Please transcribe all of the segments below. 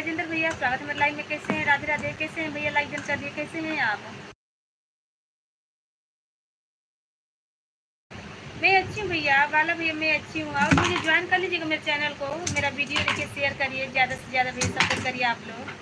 गजेंद्र भैया, स्वागत है मेरे लाइव में। कैसे हैं? राधे राधे। कैसे हैं भैया? लाइक डन कर दिए। कैसे हैं आप? मैं अच्छी हूँ भैया। बाला भैया मैं अच्छी हूँ। और मुझे ज्वाइन कर लीजिएगा मेरे चैनल को। मेरा वीडियो देखिए, शेयर करिए, ज़्यादा से ज़्यादा भैया सपोर्ट करिए आप लोग।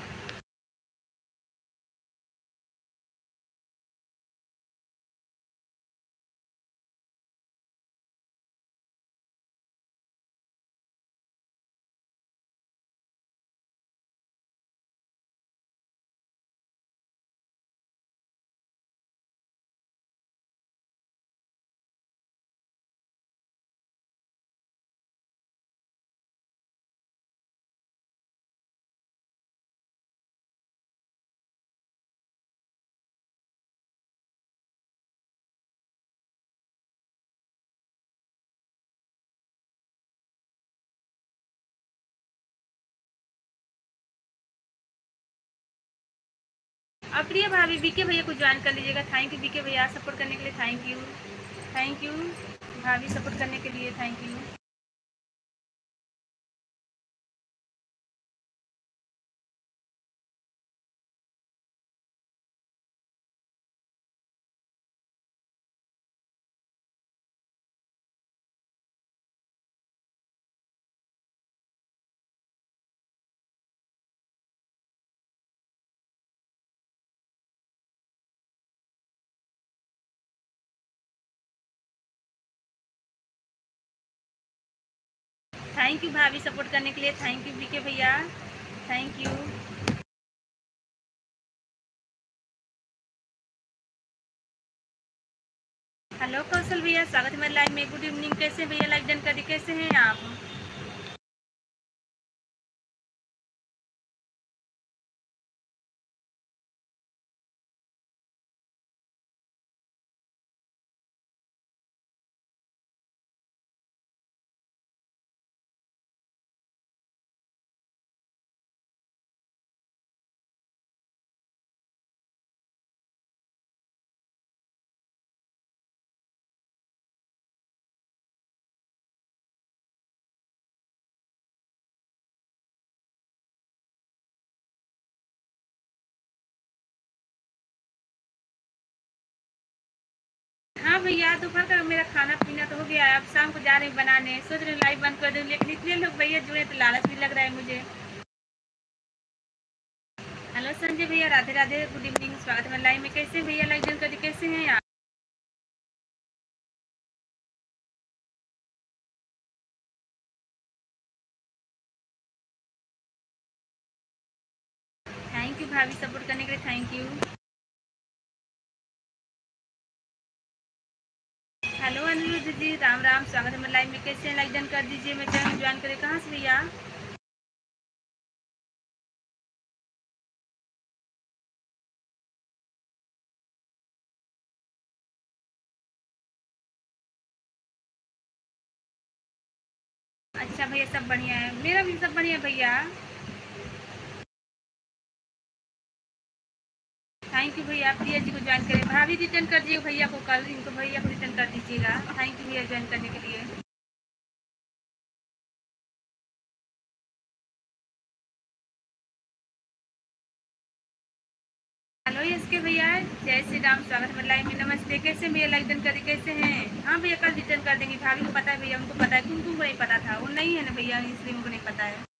और प्रिय भाभी बीके भैया को ज्वाइन कर लीजिएगा। Thank you B K, support करने के लिए थैंक यू। थैंक यू भाभी, सपोर्ट करने के लिए थैंक यू। थैंक यू भाभी, सपोर्ट करने के लिए thank you B K, thank you. Hello Kaushal भैया, स्वागत है मेरे लाइव में। Good evening. कैसे भैया? लाइक डन कर दी। कैसे हैं आप? हाँ भैया, दोपहर का मेरा खाना पीना तो हो गया है। अब शाम को जा रहे हैं बनाने। सोच रहे लाइव बंद कर दूँ, लेकिन इतने लोग भैया जुड़े तो लालच भी लग रहा है मुझे। हेलो संजय भैया, राधे राधे, गुड इवनिंग, स्वागत है मेरे लाइव में। कैसे भैया? लाइक डन कर दी। कैसे हैं आप? थैंक यू भाभी, सपोर्ट करने के लिए thank you. Hello Anirudh ji, Ram Ram, स्वागत है मेरे लाइव में। कैसे हैं? लाइक डन कर दीजिए। मैं चैनल ज्वाइन करें। कहाँ से भैया? अच्छा भैया, सब बढ़िया है। मेरा भी सब बढ़िया है भैया। थैंक यू भैया। प्रिया जी को ज्वाइन करें। भाभी रिटर्न कर दीजिएगा भैया को, कल इनको भैया को रिटर्न कर दीजिएगा। थैंक यू भैया ज्वाइन करने के लिए। हेलो यस के भैया, जय श्री राम, स्वागत है लाइव में। नमस्ते। कैसे भैया? लाइक डन कर दी। कैसे हैं? हाँ भैया, कल रिटर्न कर देंगे। भाभी को पता है भैया, उनको पता है। उनको नहीं पता था, वो नहीं है ना भैया, इसलिए उनको नहीं पता है।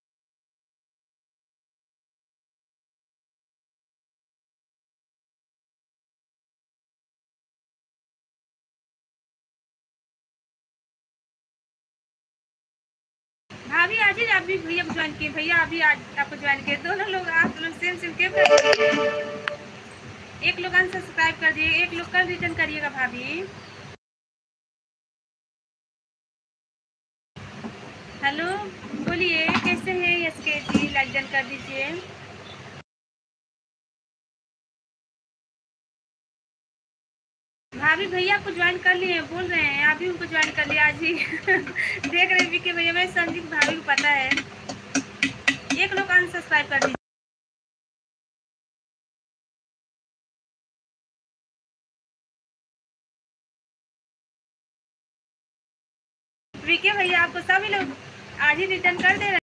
भाभी आज ही आप भी भैया को ज्वाइन किए। भैया अभी आज आपको ज्वाइन किए। दोनों लोग आप लोग सेम सेम क्यों कर रहे हैं? एक लोग अनसब्सक्राइब कर दिए, एक लोग कल रिटर्न करिएगा भाभी। हेलो बोलिए, कैसे हैं यस के जी? लाइक डन कर दीजिए। भाभी भैया आपको ज्वाइन कर लिए हैं, बोल रहे हैं। अभी उनको ज्वाइन कर लिया आज ही। देख रहे हैं कि भैया, मैं समझी भाभी को पता है। एक लोग अनसब्सक्राइब कर दीजिए। विके भैया आपको सभी लोग आज ही रिटर्न कर दे रहे हैं।